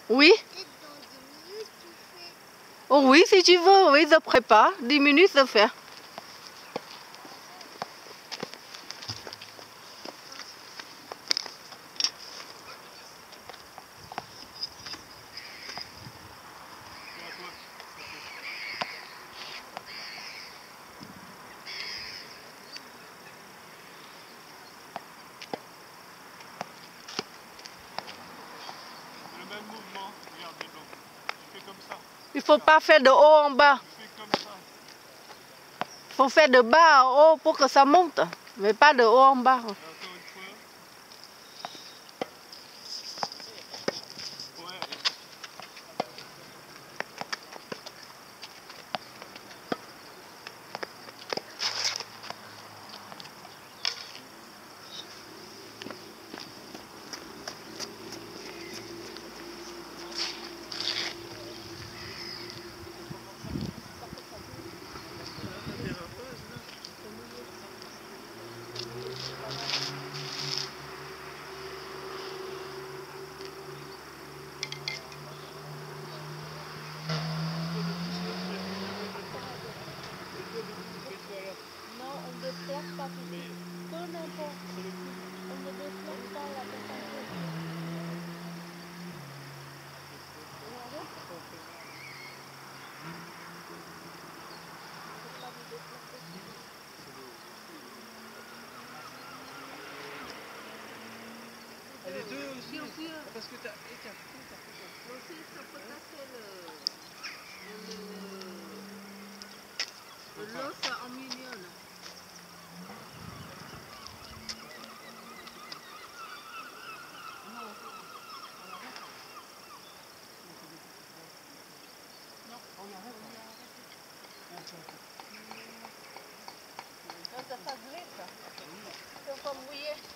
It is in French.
Oui. Oh oui, si tu veux, oui, je prépare. 10 minutes de faire. Le même mouvement, regarde les blancs. Tu fais comme ça. Il faut pas faire de haut en bas. Tu fais comme ça. Il faut faire de bas en haut pour que ça monte, mais pas de haut en bas. Et encore une fois. Ouais. Non, on ne déplace pas tout de suite. Peu n'importe. On ne déplace pas la personne. Les deux aussi. Aussi, Parce que t'as aussi, ça peut casser l'os en milieu. Là. Ça glisse. C'est pas mouillé.